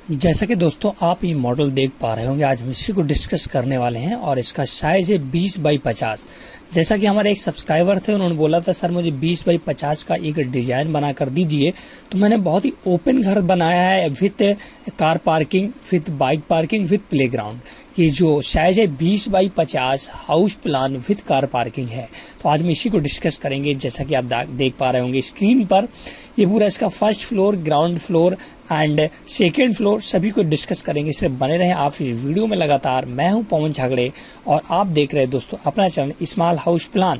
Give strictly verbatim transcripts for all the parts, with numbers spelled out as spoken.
जैसा कि दोस्तों आप ये मॉडल देख पा रहे होंगे, आज हम इसी को डिस्कस करने वाले हैं और इसका साइज है बीस बाई पचास। जैसा कि हमारे एक सब्सक्राइबर थे, उन्होंने बोला था सर मुझे बीस बाई पचास का एक डिजाइन बना कर दीजिए। तो मैंने बहुत ही ओपन घर बनाया है with car parking, with bike parking, with playground. ये जो साइज है बीस बाई पचास house plan with car parking है। तो आज हम इसी को डिस्कस करेंगे। जैसा कि आप देख पा रहे होंगे स्क्रीन पर, ये पूरा इसका first floor, ground floor and second floor सभी को डिस्कस करेंगे। सिर्फ बने रहे आप इस वीडियो में लगातार। मैं हूं पवन झगड़े और आप देख रहे हैं दोस्तों अपना चैनल स्मॉल हाउस प्लान।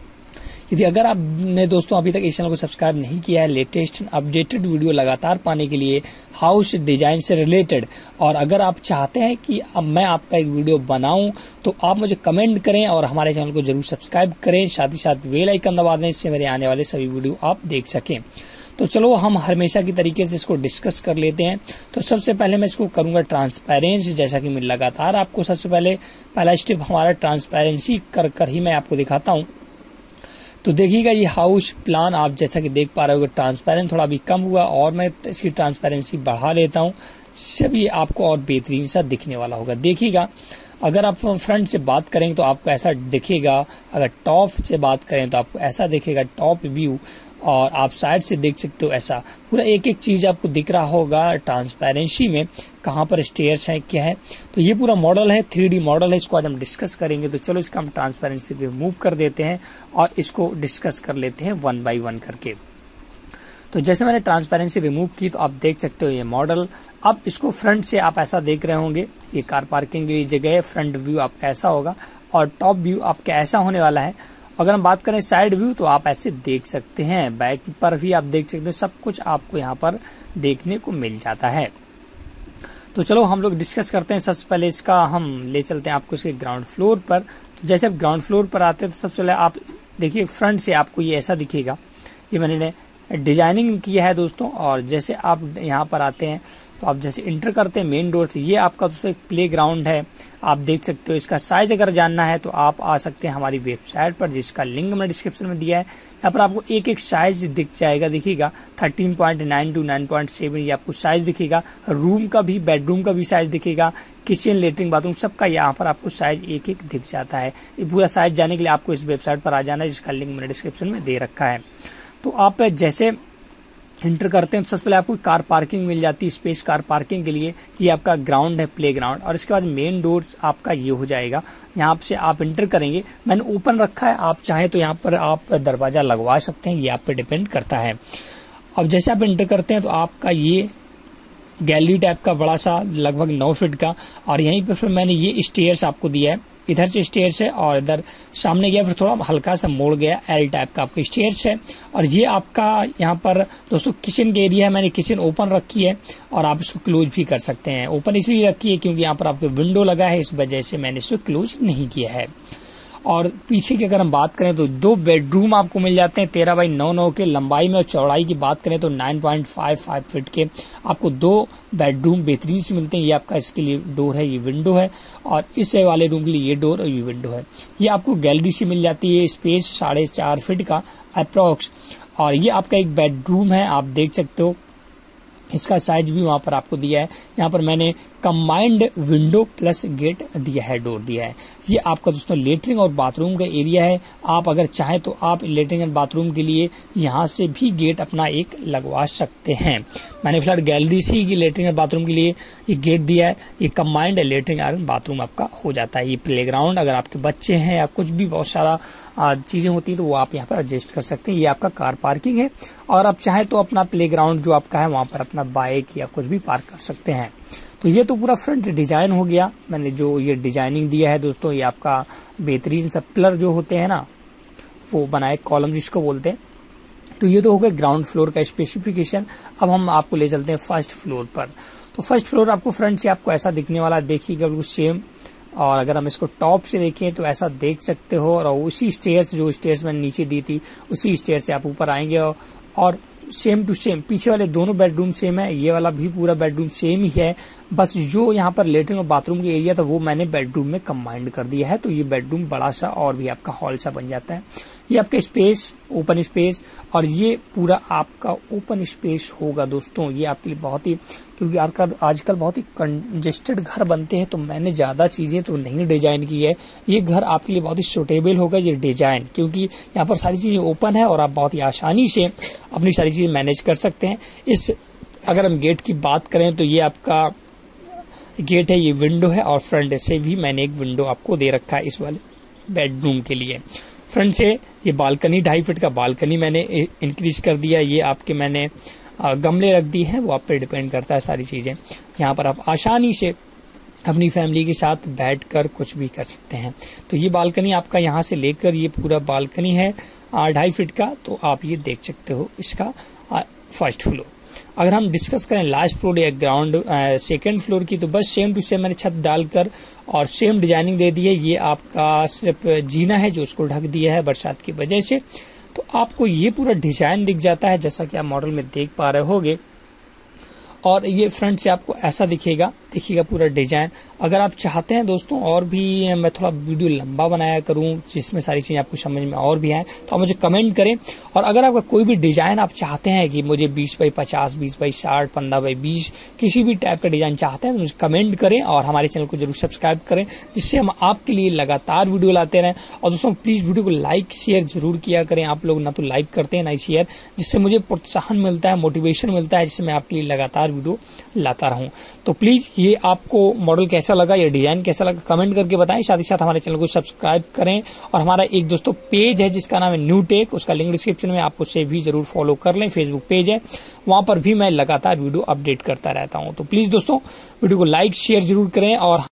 यदि अगर आपने दोस्तों अभी तक इस चैनल को सब्सक्राइब नहीं किया है, लेटेस्ट अपडेटेड वीडियो लगातार पाने के लिए हाउस डिजाइन से रिलेटेड, और अगर आप चाहते हैं कि अब मैं आपका एक वीडियो बनाऊं तो आप मुझे कमेंट करें और हमारे चैनल को जरूर सब्सक्राइब करें। साथ ही साथ बेल आइकन दबा दें, इससे मेरे आने वाले सभी वीडियो आप देख सकें। तो चलो हम हमेशा की तरीके से इसको डिस्कस कर लेते हैं। तो सबसे पहले मैं इसको करूंगा ट्रांसपेरेंसी। जैसा कि मैं लगातार आपको सबसे पहले पहला स्टेप हमारा ट्रांसपेरेंसी कर कर ही मैं आपको दिखाता हूं। तो देखिएगा ये हाउस प्लान आप जैसा कि देख पा रहे हो, ट्रांसपेरेंट थोड़ा भी कम हुआ और मैं इसकी ट्रांसपेरेंसी बढ़ा लेता हूं, इससे भी आपको और बेहतरीन सा दिखने वाला होगा। देखिएगा अगर आप फ्रंट से बात करेंगे तो आपको ऐसा दिखेगा, अगर टॉप से बात करें तो आपको ऐसा दिखेगा टॉप व्यू, और आप साइड से देख सकते हो ऐसा पूरा एक एक चीज आपको दिख रहा होगा ट्रांसपेरेंसी में, कहाँ पर स्टेयर्स है क्या है। तो ये पूरा मॉडल है, थ्री डी मॉडल है, इसको आज हम डिस्कस करेंगे। तो चलो इसका हम ट्रांसपेरेंसी रिमूव कर देते हैं और इसको डिस्कस कर लेते हैं वन बाई वन करके। तो जैसे मैंने ट्रांसपेरेंसी रिमूव की तो आप देख सकते हो ये मॉडल। अब इसको फ्रंट से आप ऐसा देख रहे होंगे, ये कार पार्किंग की जगह है, फ्रंट व्यू आपका ऐसा होगा और टॉप व्यू आपका ऐसा होने वाला है। अगर हम बात करें साइड व्यू तो आप ऐसे देख सकते हैं, बैक पर भी आप देख सकते हो, सब कुछ आपको यहाँ पर देखने को मिल जाता है। तो चलो हम लोग डिस्कस करते हैं। सबसे पहले इसका हम ले चलते हैं आपको इसके ग्राउंड फ्लोर पर। तो जैसे आप ग्राउंड फ्लोर पर आते हैं तो सबसे पहले आप देखिए फ्रंट से आपको ये ऐसा दिखेगा, ये मैंने डिजाइनिंग किया है दोस्तों। और जैसे आप यहाँ पर आते हैं तो आप जैसे इंटर करते हैं मेन डोर से, ये आपका दोस्तों एक प्ले ग्राउंड है, आप देख सकते हो। इसका साइज अगर जानना है तो आप आ सकते हैं हमारी वेबसाइट पर, जिसका लिंक मैंने डिस्क्रिप्शन में दिया है। यहाँ पर आपको एक एक साइज दिख जाएगा, देखिएगा thirteen point nine two nine point seven ये आपको साइज दिखेगा। रूम का भी, बेडरूम का भी साइज दिखेगा, किचन, लेटरिन, बाथरूम सबका यहाँ पर आपको साइज एक एक दिख जाता है। ये पूरा साइज जानने के लिए आपको इस वेबसाइट पर आ जाना है, जिसका लिंक मैंने डिस्क्रिप्शन में दे रखा है। तो आप जैसे इंटर करते हैं तो सबसे पहले आपको कार पार्किंग मिल जाती है, स्पेस कार पार्किंग के लिए। ये आपका ग्राउंड है, प्ले ग्राउंड, और इसके बाद मेन डोर आपका ये हो जाएगा। यहाँ से आप इंटर करेंगे, मैंने ओपन रखा है, आप चाहे तो यहाँ पर आप दरवाजा लगवा सकते हैं, ये आप पे डिपेंड करता है। अब जैसे आप इंटर करते हैं तो आपका ये गैलरी टाइप का बड़ा सा लगभग नौ फीट का, और यहीं पर फिर मैंने ये स्टेयर्स आपको दिया है, इधर से स्टेयर्स है और इधर सामने गया फिर थोड़ा हल्का सा मोड़ गया, एल टाइप का आपका स्टेयर्स है। और ये आपका यहाँ पर दोस्तों किचन के एरिया है, मैंने किचन ओपन रखी है और आप इसको क्लोज भी कर सकते हैं। ओपन इसलिए रखी है क्योंकि यहाँ पर आपको विंडो लगा है, इस वजह से मैंने इसको क्लोज नहीं किया है। और पीछे की अगर हम बात करें तो दो बेडरूम आपको मिल जाते हैं तेरह बाई नौ नौ के लंबाई में, और चौड़ाई की बात करें तो nine point five five feet के आपको दो बेडरूम बेहतरीन से मिलते हैं। ये आपका इसके लिए डोर है, ये विंडो है, और इस वाले रूम के लिए ये डोर और ये विंडो है। ये आपको गैलरी से मिल जाती है, स्पेस साढ़े चार फीट का अप्रोक्स। और ये आपका एक बेडरूम है, आप देख सकते हो, इसका साइज भी वहां पर आपको दिया है। यहाँ पर मैंने कंबाइंड विंडो प्लस गेट दिया है, डोर दिया है। ये आपका दोस्तों लेटरिन और बाथरूम का एरिया है। आप अगर चाहें तो आप लेटरिन और बाथरूम के लिए यहाँ से भी गेट अपना एक लगवा सकते हैं। मैंने फिलहाल गैलरी से ही लेटरिन और बाथरूम के लिए ये गेट दिया है। ये कंबाइंड लेटरिन और बाथरूम आपका हो जाता है। ये प्ले ग्राउंड, अगर आपके बच्चे हैं या कुछ भी बहुत सारा चीजें होती है तो वो आप यहाँ पर एडजस्ट कर सकते हैं। ये आपका कार पार्किंग है, और आप चाहे तो अपना प्लेग्राउंड जो आपका है वहां पर अपना बाइक या कुछ भी पार्क कर सकते हैं। तो ये तो पूरा फ्रंट डिजाइन हो गया। मैंने जो ये डिजाइनिंग दिया है दोस्तों, ये आपका बेहतरीन सा पिलर जो होते हैं ना, वो बनाए कॉलम जिसको बोलते हैं। तो ये तो हो गया ग्राउंड फ्लोर का स्पेसिफिकेशन। अब हम आपको ले चलते हैं फर्स्ट फ्लोर पर। तो फर्स्ट फ्लोर आपको फ्रंट से आपको ऐसा दिखने वाला, देखिएगा बिल्कुल सेम। और अगर हम इसको टॉप से देखें तो ऐसा देख सकते हो, और उसी स्टेयर्स जो स्टेयर्स मैंने नीचे दी थी उसी स्टेयर से आप ऊपर आएंगे, और सेम टू सेम पीछे वाले दोनों बेडरूम सेम है, ये वाला भी पूरा बेडरूम सेम ही है। बस जो यहाँ पर लेटरिन और बाथरूम का एरिया था वो मैंने बेडरूम में कंबाइंड कर दिया है। तो ये बेडरूम बड़ा सा और भी आपका हॉल सा बन जाता है। ये आपका स्पेस, ओपन स्पेस, और ये पूरा आपका ओपन स्पेस होगा दोस्तों। ये आपके लिए बहुत ही, क्योंकि आजकल आजकल बहुत ही कंजेस्टेड घर बनते हैं, तो मैंने ज्यादा चीजें तो नहीं डिजाइन की है। ये घर आपके लिए बहुत ही सुटेबल होगा ये डिजाइन, क्योंकि यहाँ पर सारी चीजें ओपन है और आप बहुत ही आसानी से अपनी सारी चीजें मैनेज कर सकते हैं। इस अगर हम गेट की बात करें तो ये आपका गेट है, ये विंडो है, और फ्रंट से भी मैंने एक विंडो आपको दे रखा है इस वाले बेडरूम के लिए। फ्रंट से ये बालकनी, ढाई फीट का बालकनी मैंने इंक्रीज कर दिया। ये आपके मैंने गमले रख दी हैं, वो आप पे डिपेंड करता है सारी चीजें। यहाँ पर आप आसानी से अपनी फैमिली के साथ बैठकर कुछ भी कर सकते हैं। तो ये बालकनी आपका यहाँ से लेकर ये पूरा बालकनी है ढाई फीट का, तो आप ये देख सकते हो इसका फर्स्ट फ्लोर। अगर हम डिस्कस करें लास्ट फ्लोर या ग्राउंड सेकंड फ्लोर की, तो बस सेम टू सेम मैंने छत डालकर और सेम डिजाइनिंग दे दी है। ये आपका सिर्फ जीना है जो उसको ढक दिया है बरसात की वजह से, तो आपको ये पूरा डिजाइन दिख जाता है जैसा कि आप मॉडल में देख पा रहे होगे। और ये फ्रंट से आपको ऐसा दिखेगा, देखिएगा पूरा डिजाइन। अगर आप चाहते हैं दोस्तों और भी मैं थोड़ा वीडियो लंबा बनाया करूं जिसमें सारी चीजें आपको समझ में और भी आए, तो आप मुझे कमेंट करें। और अगर आपका कोई भी डिजाइन आप चाहते हैं कि मुझे बीस बाई पचास, बीस बाई साठ, पंद्रह बाई बीस, किसी भी टाइप का डिजाइन चाहते हैं तो मुझे कमेंट करें और हमारे चैनल को जरूर सब्सक्राइब करें, जिससे हम आपके लिए लगातार वीडियो लाते रहें। और दोस्तों प्लीज वीडियो को लाइक शेयर जरूर किया करें। आप लोग ना तो लाइक करते हैं ना ही शेयर, जिससे मुझे प्रोत्साहन मिलता है, मोटिवेशन मिलता है, जिससे मैं आपके लिए लगातार वीडियो लाता रहूं। तो प्लीज ये आपको मॉडल कैसा लगा, ये डिजाइन कैसा लगा, कमेंट करके बताएं। साथ ही साथ हमारे चैनल को सब्सक्राइब करें। और हमारा एक दोस्तों पेज है जिसका नाम है न्यू टेक, उसका लिंक डिस्क्रिप्शन में, आप उसे भी जरूर फॉलो कर लें। फेसबुक पेज है, वहां पर भी मैं लगातार वीडियो अपडेट करता रहता हूं। तो प्लीज दोस्तों वीडियो को लाइक शेयर जरूर करें और